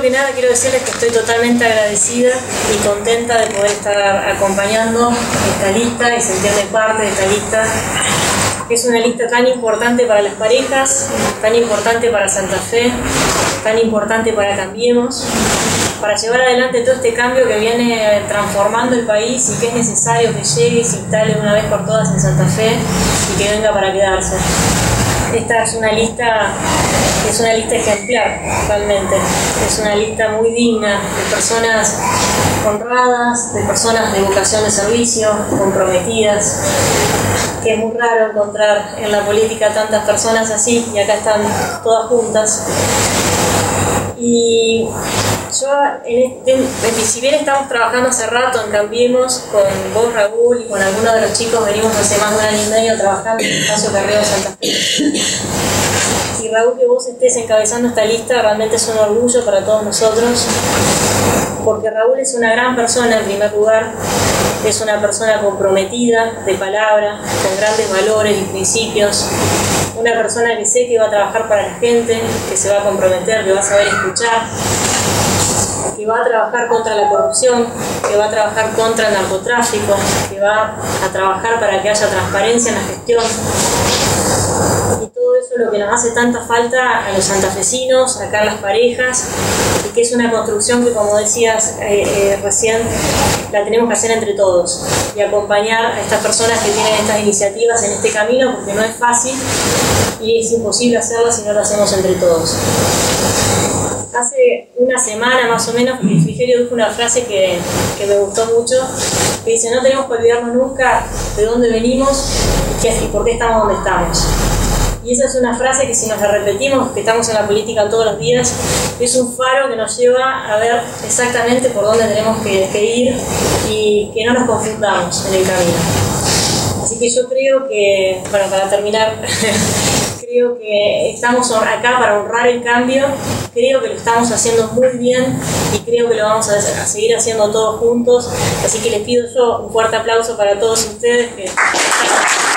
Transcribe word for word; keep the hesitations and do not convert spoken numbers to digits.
que nada quiero decirles que estoy totalmente agradecida y contenta de poder estar acompañando esta lista y sentirme parte de esta lista. Es una lista tan importante para las parejas, tan importante para Santa Fe, tan importante para Cambiemos, para llevar adelante todo este cambio que viene transformando el país y que es necesario que llegue y se instale una vez por todas en Santa Fe y que venga para quedarse. Esta es una lista, es una lista ejemplar, realmente. Es una lista muy digna de personas honradas, de personas de vocación de servicio, comprometidas, que es muy raro encontrar en la política tantas personas así, y acá están todas juntas. Y yo, en este, si bien estamos trabajando hace rato en Cambiemos, con vos, Raúl, y con algunos de los chicos, venimos hace más de un año y medio trabajando en el espacio Carreo de Santa Fe. Y Raúl, que vos estés encabezando esta lista realmente es un orgullo para todos nosotros, porque Raúl es una gran persona en primer lugar, es una persona comprometida, de palabra, con grandes valores y principios, una persona que sé que va a trabajar para la gente, que se va a comprometer, que va a saber escuchar, que va a trabajar contra la corrupción, que va a trabajar contra el narcotráfico, que va a trabajar para que haya transparencia en la gestión. Y todo eso es lo que nos hace tanta falta a los santafesinos, acá a las parejas, y que es una construcción que, como decías eh, eh, recién, la tenemos que hacer entre todos y acompañar a estas personas que tienen estas iniciativas en este camino, porque no es fácil y es imposible hacerlo si no lo hacemos entre todos. Hace una semana más o menos, el Frigerio dijo una frase que, que me gustó mucho, que dice: no tenemos que olvidarnos nunca de dónde venimos y por qué estamos donde estamos. Y esa es una frase que, si nos la repetimos, que estamos en la política todos los días, es un faro que nos lleva a ver exactamente por dónde tenemos que, que ir y que no nos confundamos en el camino. Así que yo creo que, bueno, para terminar, creo que estamos acá para honrar el cambio, creo que lo estamos haciendo muy bien y creo que lo vamos a, a seguir haciendo todos juntos. Así que les pido yo un fuerte aplauso para todos ustedes. Que...